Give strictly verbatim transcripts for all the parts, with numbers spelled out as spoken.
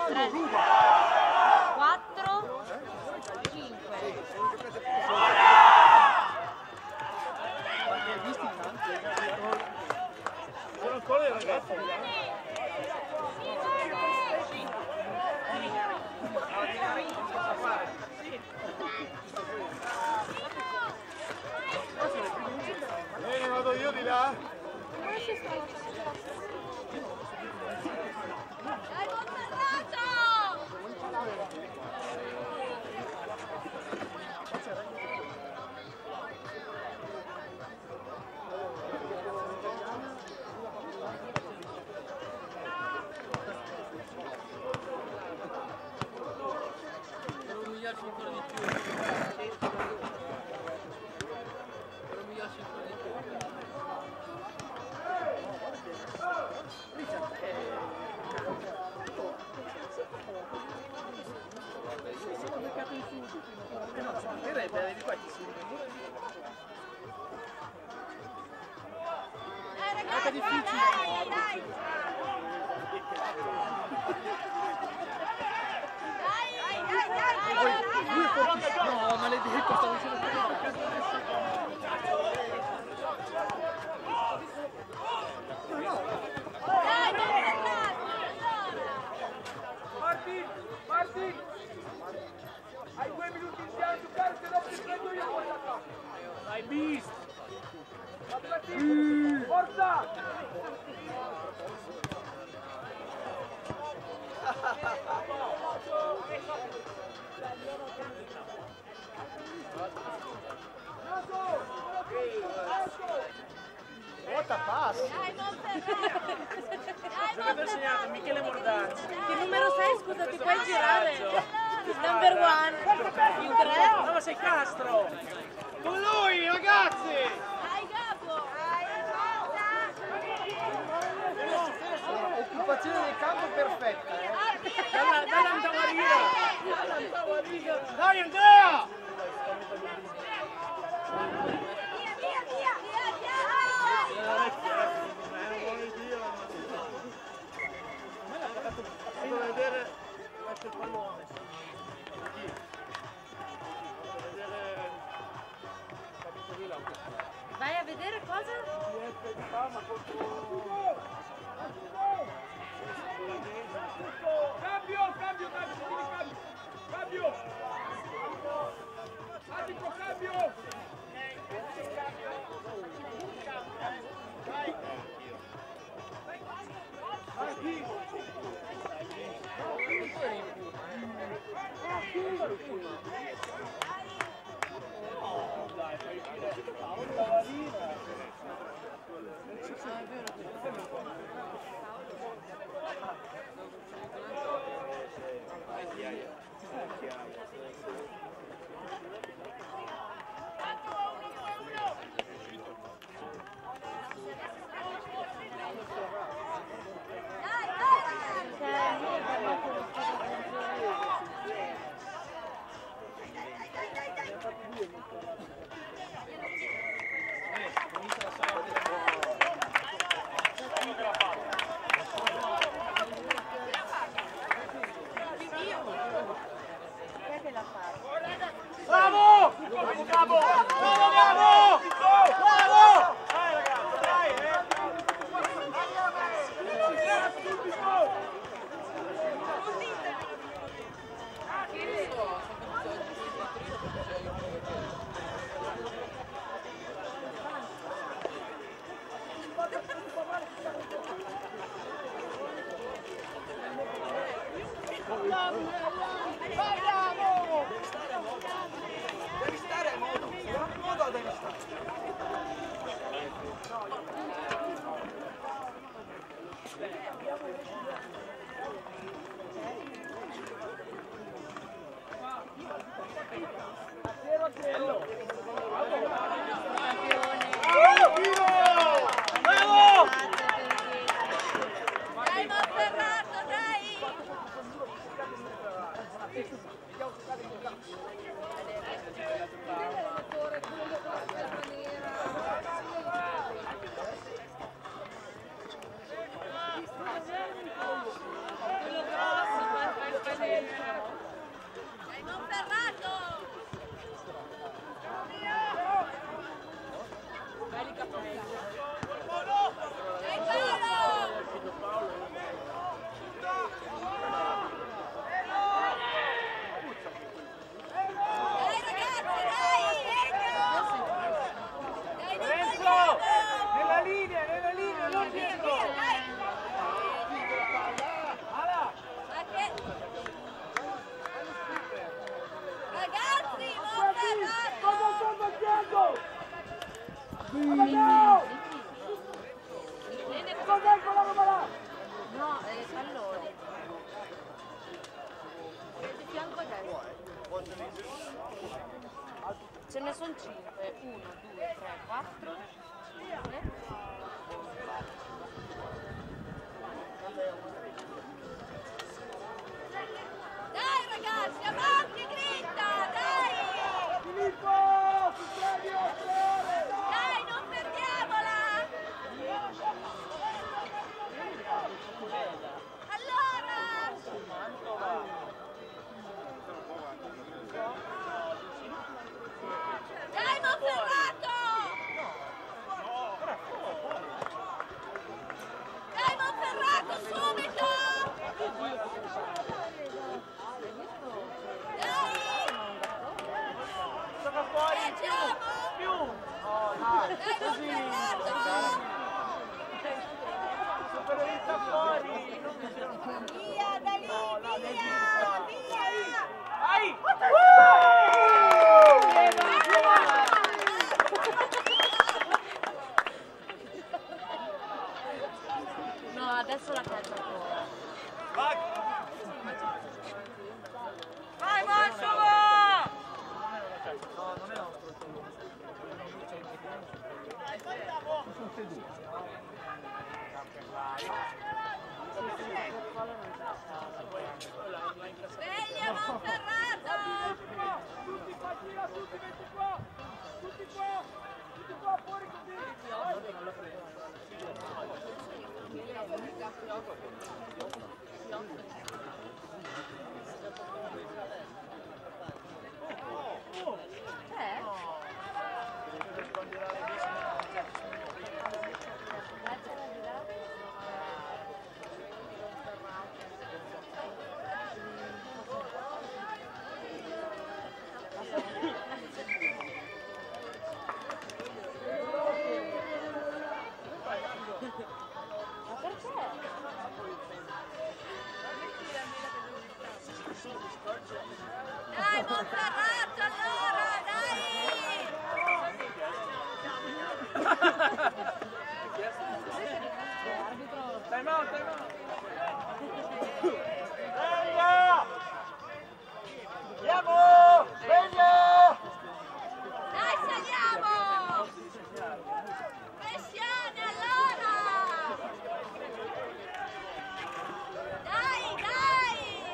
tre, quattro, cinque. Ma ne hai visti tanti? Sono ancora i ragazzi là? Bene, vado io di là. Dai, Monferrato! Per umiliarci ancora di più. Per umiliarci ancora di più. Dai, ragazzi, dai, dai! Dai, dai, dai, dai! No, maledetto, stavo dicendo che Dai, Monferrato! Marti, Marti! Hai due minuti in piano a giocare, se no ti prendo io poi la casa. Hai visto? Forza! What a pass! Dai, Monferrato! Dai, Avete segnato Monferrato! Michele Mordazzi. Che numero sei? Scusa, ti puoi girare? Number one. Il tre? No, ma sei Castro! Con lui, ragazzi! Dai, Gabbo! Occupazione del campo perfetta, eh! Dai, Dai, Antavarina! Dai, Andrea! Via, via, via! Via, via! Devo vedere questo pallone. Vai a vedere cosa? Cambio, cambio, cambio, tieni cambio! Cambio! Arbitro, cambio! Bravo! Bravo, Gabo! Bravo, Gabo! Bravo! Dai, ragazzi, dai, eh! Andiamo! Devi stare a modo, a modo devi stare. Bravo! Dai, Monferrato, dai! Quello grosso, guarda. Allora. Di fianco a destra. Ce ne sono cinque. uno, due, tre, quattro, cinque. Dai ragazzi, avanti, grinta, dai! Filippo, sul serio, dai! Dai, non perdiamola! Allora! Dai, Monferrato! Dai, Monferrato, subito! Gioca fuori, Viaggiamo! più! Oh, dai, Dai, così! Monferrato! Superiorità fuori! Via, da lì, via! Via! Vai! No, adesso la calcio ancora. Vai! Vai, Monsova! No, non è nostro. Sveglia, Monferrato! Tutti qua, gira, tutti, metti qua! Tutti qua! Tutti qua, fuori così! Eh? Ma perché? Dai, Monferrato, allora, dai! Time out, time out! Sveglia! Andiamo! Sveglia! Dai, saliamo! Pressione, allora! Dai, dai!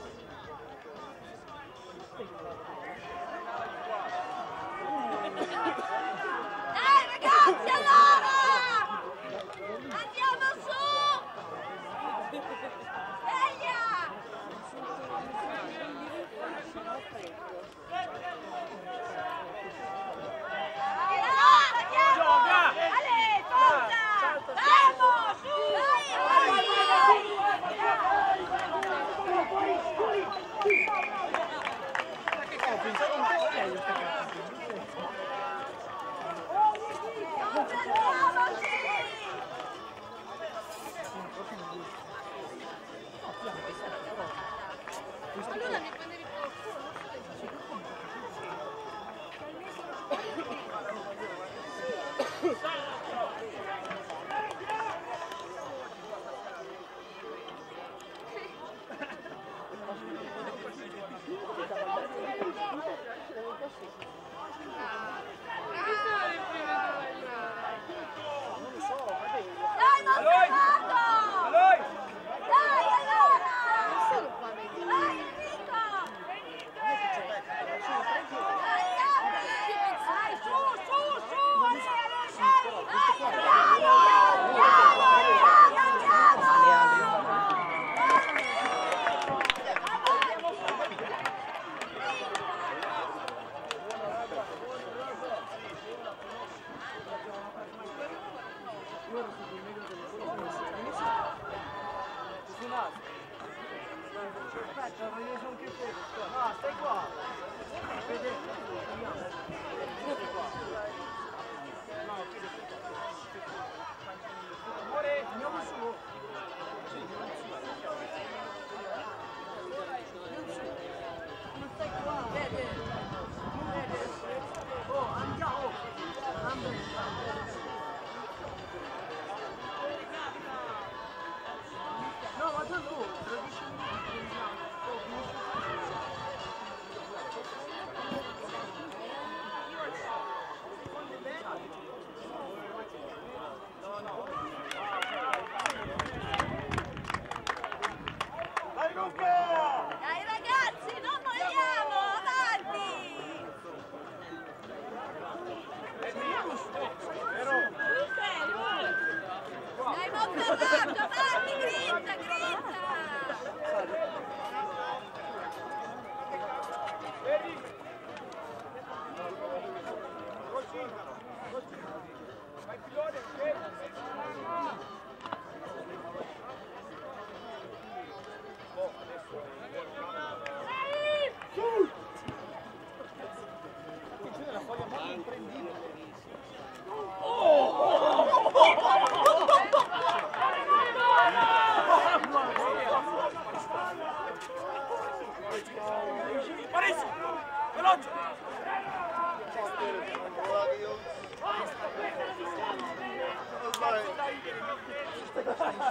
Dai, ragazzi, allora! Andiamo su! Sveglia! Allora, andiamo! Gioca! Ale, forza! Vamos! Dai! Concentriamoci! Allora mi prende il culo. Dai, Monferrato! Allora! Dai, allora! Dai, Enrico! Dai, dai, su, su, su! Ale, ale, dai! Dai, andiamo! Andiamo, andiamo, No, stai qua! Amore, andiamo su! Non stai qua. Vede. Vede. Oh, andiamo! No, ma tu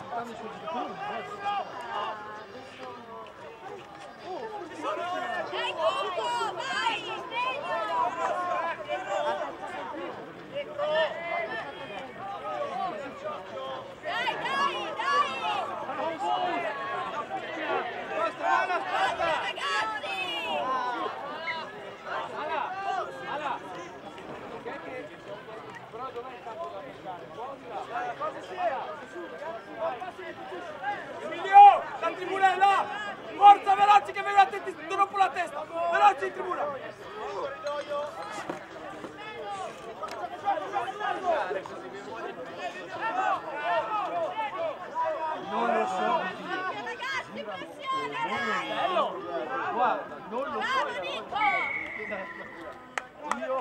Dai, Chico, vai, sveglia! Dai, dai, dai! Aspetta, aspetta! Ragazzi! Ala! Ala! Però dov'è il campo da pescare? Dai, cosa sia? Emilio! La tribuna è là! Forza, veloci che vedete ti rompo la testa! Veloci in tribuna! Non lo so. Ragazzi, pressione, dai! Guarda, non lo Bravo, Nico! Io...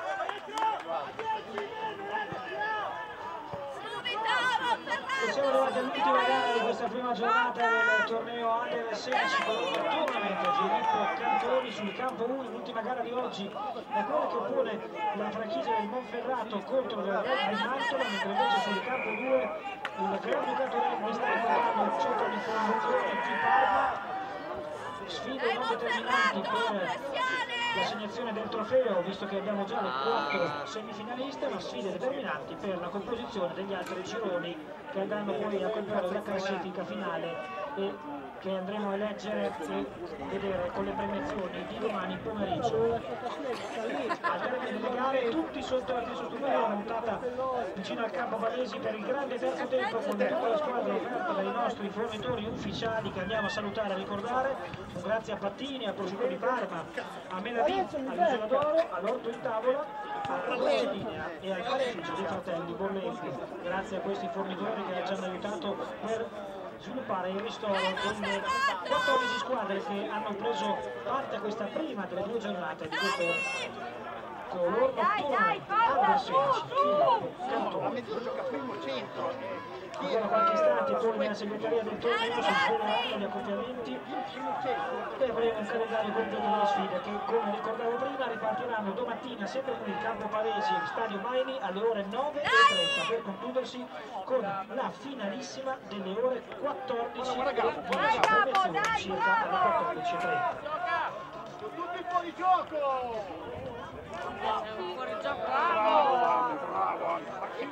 Subito, E siamo arrivati all'ultima gara di questa prima giornata del torneo Under sedici Tournament Girippo Cantoni sul campo uno, l'ultima gara di oggi è quella che oppone la franchigia del Monferrato contro il Real Mantova, mentre invece sul campo due il Grande Cantonese sta incontrando il centro di formazione di Parma. Sfide non determinanti per l'assegnazione del trofeo, visto che abbiamo già le quattro semifinaliste, ma sfide determinanti per la composizione degli altri gironi che andranno poi a comporre la classifica finale e che andremo a eleggere e vedere con le premiazioni di domani pomeriggio. Al termine delle gare tutti sotto la stessa struttura montata vicino al campo Valesi per il grande terzo tempo con tutta la squadra offerta dai nostri fornitori ufficiali che andiamo a salutare e a ricordare. Un grazie a Pattini, al prosciutto di Parma, a Menadì, all'Isola d'Oro, all'Orto in Tavola, alla Dolce Linea e al panificio dei fratelli Borlesi. Grazie a questi fornitori che ci hanno aiutato per sviluppare il ristoro con le quattordici squadre che hanno preso parte a questa prima delle due giornate di questo color notturno Under sedici Cantoni. Ancora qualche istante torna la segreteria del torneo sul programma gli accoppiamenti e avremo un calendario completo delle sfide che, come ricordavo prima, ripartiranno domattina sempre qui in campo Palesi e Stadio Maini alle ore nove e trenta per concludersi con la finalissima delle ore quattordici e dieci, premiazione circa alle quattordici e trenta. Tutti fuori gioco! Fuori gioco, Bravo, bravo! bravo! Ma che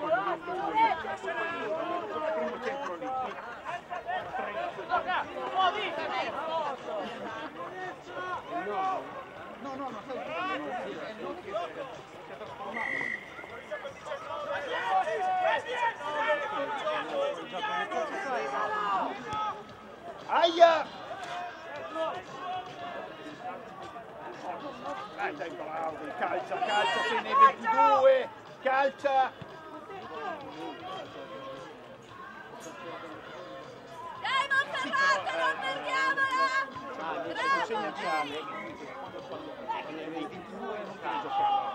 primo centro lì. Gioca! Muovi! No, no, no, stai Aia! Dai, dai, bravo, calcia, calcia, sei nei ventidue, calcia! Dai, Monferrato, non perdiamola! Non segna Gianni, quando nei ventidue non penso sia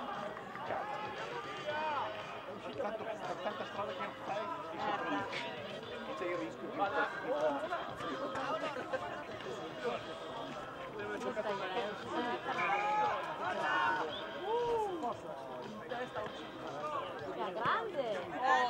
tanto per tanta strada che fai e sempre c'è il rischio È grande!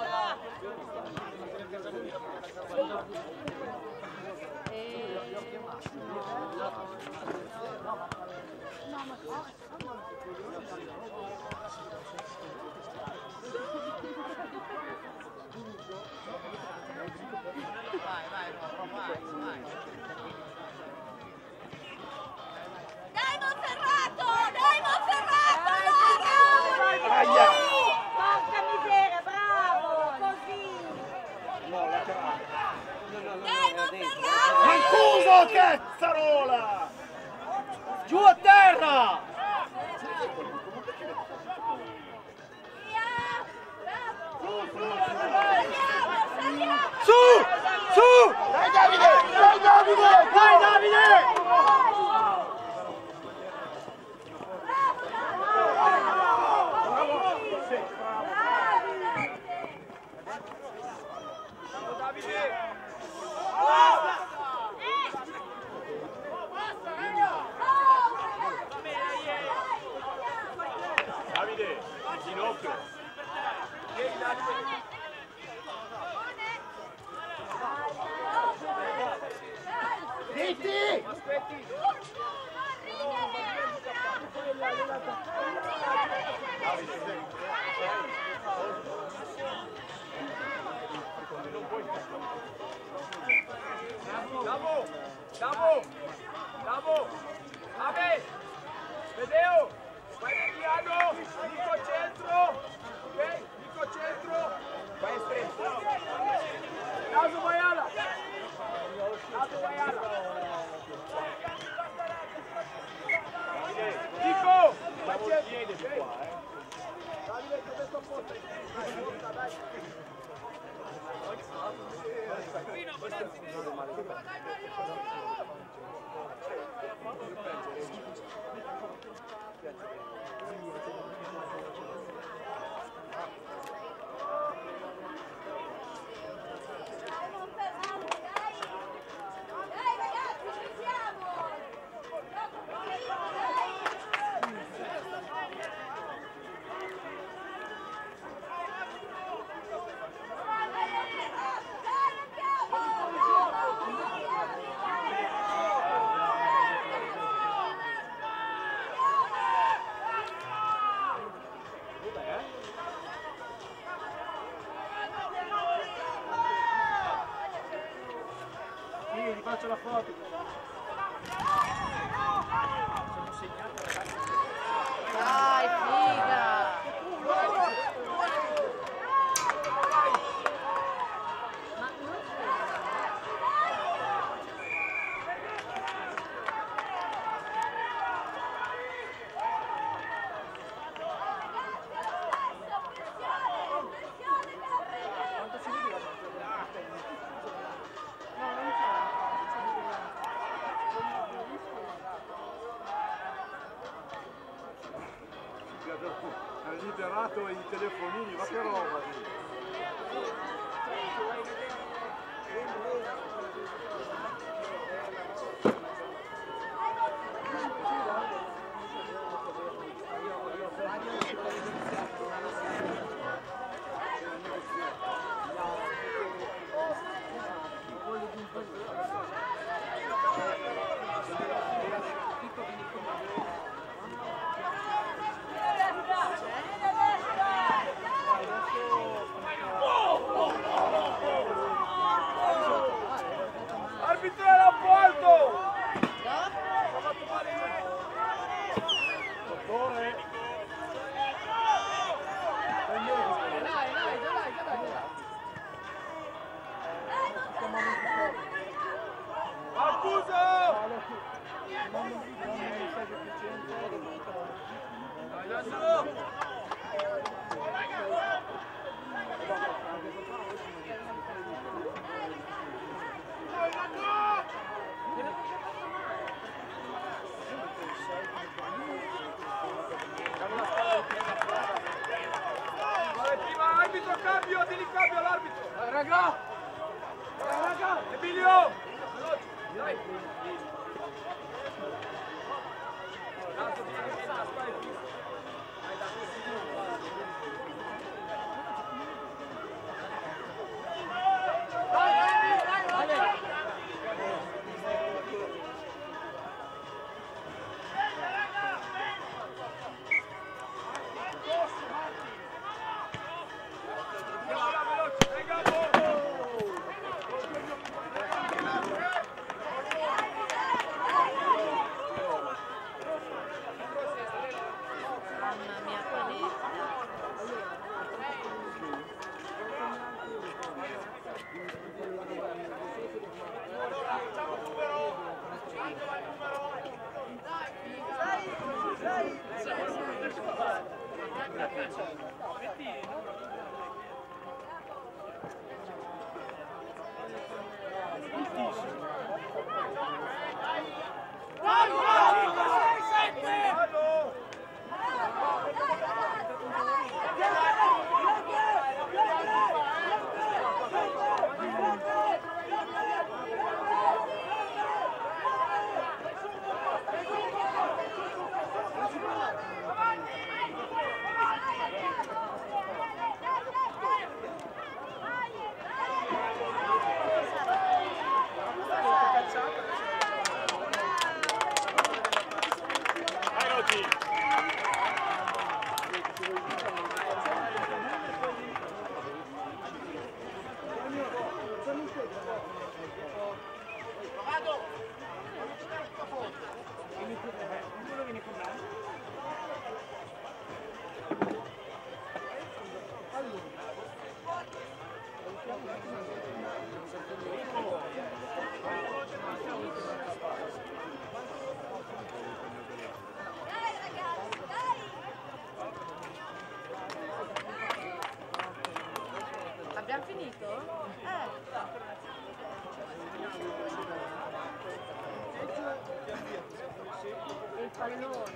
Dai, Monferrato! Dai, Monferrato! Allora! Aia! Porca miseria, bravo! Così! No, laterale. Dai, Monferrato! Mancuso, cazzarola! Giù a terra! Saliamo, saliamo! Su! Su! Dai Davide! Dai Davide! Dai Davide! Davide, in ginocchio. Vieni Davide. Dritti! Aspetti! Bravo! Bravo! Bravo! Abe! Vedeo! Vai piano! Nico centro! Ok? Nico centro! Vai estremo! Naso Baiala! Naso Baiala! Nico! Vai centro! Davide, ti ho messo a posto! Dai, forza, dai! Ti faccio la foto. Sono segnato, ragazzi. Dai, figa! Ma non Ha liberato i telefonini, ma che roba! Arbitro era alto! Dottore! Dai, dai, dai, dai, dai. Accuso! Prima arbitro, cambio, di cambio all'arbitro! Raga! Raga! Emilio! Dai! pallone.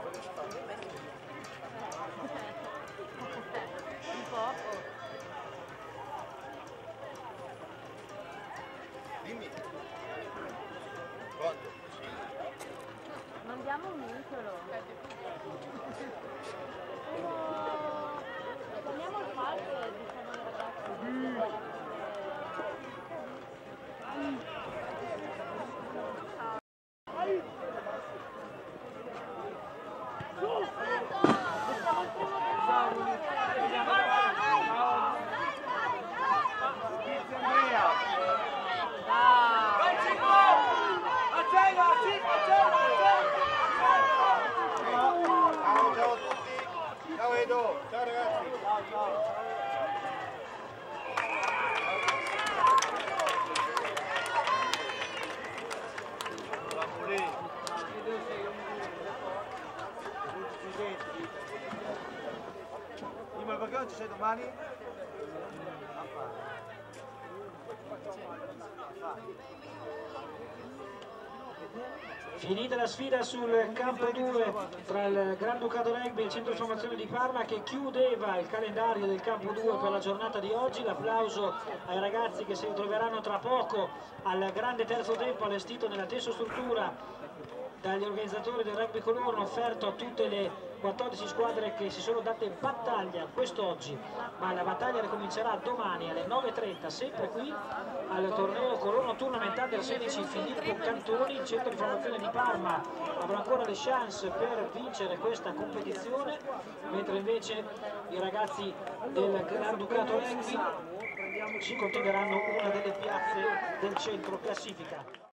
Un poco. Dimmi. Quanto? Non diamo un micolo. Torniamo al falso e diciamo ai ragazzi. Ciao a tutti. Ciao Edo. Ciao ragazzi. Ciao ciao. Dimo, perché non ci sei domani? Finita la sfida sul campo due tra il Granducato Rugby e il Centro di Formazione di Parma, che chiudeva il calendario del campo due per la giornata di oggi. L'applauso ai ragazzi che si ritroveranno tra poco al grande terzo tempo allestito nella tessostruttura dagli organizzatori del Rugby Colorno, offerto a tutte le quattordici squadre che si sono date battaglia quest'oggi, ma la battaglia ricomincerà domani alle nove e trenta, sempre qui al torneo Colorno Tournament Under sedici Filippo Cantoni. Il Centro di Formazione di Parma avrà ancora le chance per vincere questa competizione, mentre invece i ragazzi del Granducato Rugby ci conteggeranno una delle piazze del centro classifica.